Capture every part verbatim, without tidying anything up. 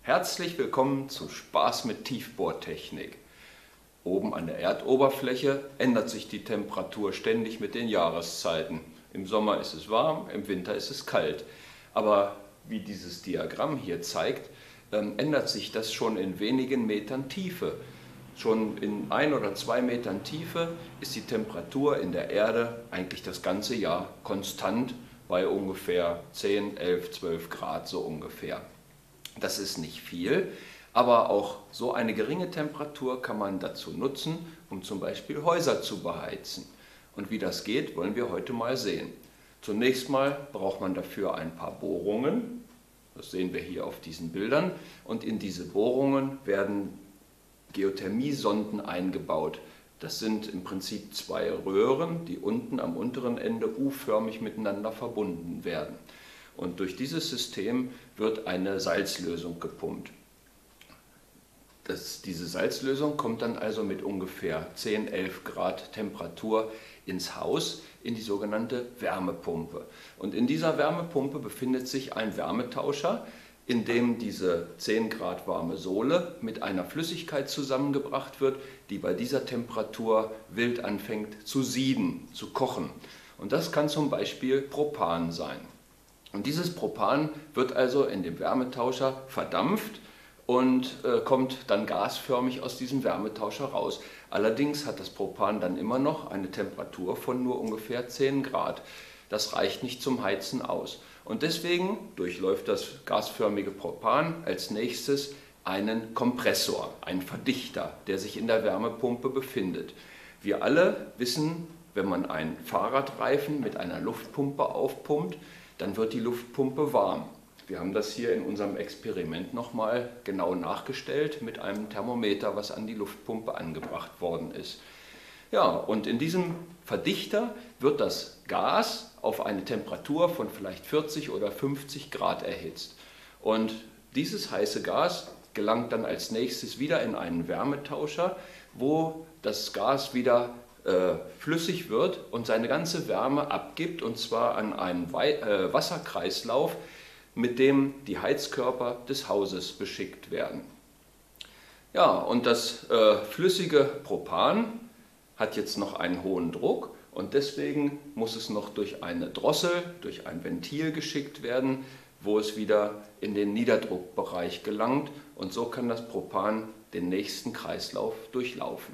Herzlich willkommen zu Spaß mit Tiefbohrtechnik. Oben an der Erdoberfläche ändert sich die Temperatur ständig mit den Jahreszeiten. Im Sommer ist es warm, im Winter ist es kalt. Aber wie dieses Diagramm hier zeigt, ähm, ändert sich das schon in wenigen Metern Tiefe. Schon in ein oder zwei Metern Tiefe ist die Temperatur in der Erde eigentlich das ganze Jahr konstant bei ungefähr zehn, elf, zwölf Grad so ungefähr. Das ist nicht viel, aber auch so eine geringe Temperatur kann man dazu nutzen, um zum Beispiel Häuser zu beheizen. Und wie das geht, wollen wir heute mal sehen. Zunächst mal braucht man dafür ein paar Bohrungen, das sehen wir hier auf diesen Bildern, und in diese Bohrungen werden Geothermiesonden eingebaut. Das sind im Prinzip zwei Röhren, die unten am unteren Ende U-förmig miteinander verbunden werden. Und durch dieses System wird eine Salzlösung gepumpt. Das, diese Salzlösung kommt dann also mit ungefähr zehn, elf Grad Temperatur ins Haus, in die sogenannte Wärmepumpe. Und in dieser Wärmepumpe befindet sich ein Wärmetauscher, in dem diese zehn Grad warme Sohle mit einer Flüssigkeit zusammengebracht wird, die bei dieser Temperatur wild anfängt zu sieden, zu kochen. Und das kann zum Beispiel Propan sein. Und dieses Propan wird also in dem Wärmetauscher verdampft und äh, kommt dann gasförmig aus diesem Wärmetauscher raus. Allerdings hat das Propan dann immer noch eine Temperatur von nur ungefähr zehn Grad. Das reicht nicht zum Heizen aus. Und deswegen durchläuft das gasförmige Propan als nächstes einen Kompressor, einen Verdichter, der sich in der Wärmepumpe befindet. Wir alle wissen, wenn man einen Fahrradreifen mit einer Luftpumpe aufpumpt, dann wird die Luftpumpe warm. Wir haben das hier in unserem Experiment nochmal genau nachgestellt mit einem Thermometer, was an die Luftpumpe angebracht worden ist. Ja, und in diesem Verdichter wird das Gas auf eine Temperatur von vielleicht vierzig oder fünfzig Grad erhitzt. Und dieses heiße Gas gelangt dann als nächstes wieder in einen Wärmetauscher, wo das Gas wieder äh, flüssig wird und seine ganze Wärme abgibt, und zwar an einen Wei äh, Wasserkreislauf, mit dem die Heizkörper des Hauses beschickt werden. Ja, und das äh, flüssige Propan hat jetzt noch einen hohen Druck und deswegen muss es noch durch eine Drossel, durch ein Ventil geschickt werden, wo es wieder in den Niederdruckbereich gelangt, und so kann das Propan den nächsten Kreislauf durchlaufen.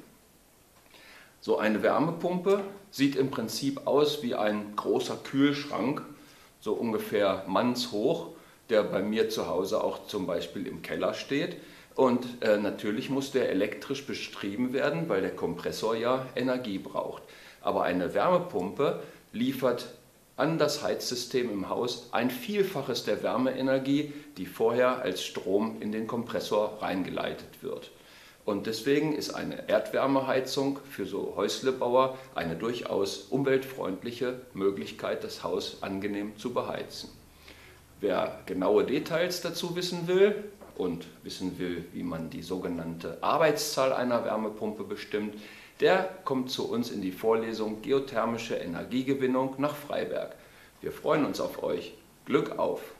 So eine Wärmepumpe sieht im Prinzip aus wie ein großer Kühlschrank, so ungefähr mannshoch, der bei mir zu Hause auch zum Beispiel im Keller steht. Und äh, natürlich muss der elektrisch betrieben werden, weil der Kompressor ja Energie braucht. Aber eine Wärmepumpe liefert an das Heizsystem im Haus ein Vielfaches der Wärmeenergie, die vorher als Strom in den Kompressor reingeleitet wird. Und deswegen ist eine Erdwärmeheizung für so Häuslebauer eine durchaus umweltfreundliche Möglichkeit, das Haus angenehm zu beheizen. Wer genaue Details dazu wissen will und wissen will, wie man die sogenannte Arbeitszahl einer Wärmepumpe bestimmt, der kommt zu uns in die Vorlesung Geothermische Energiegewinnung nach Freiberg. Wir freuen uns auf euch. Glück auf!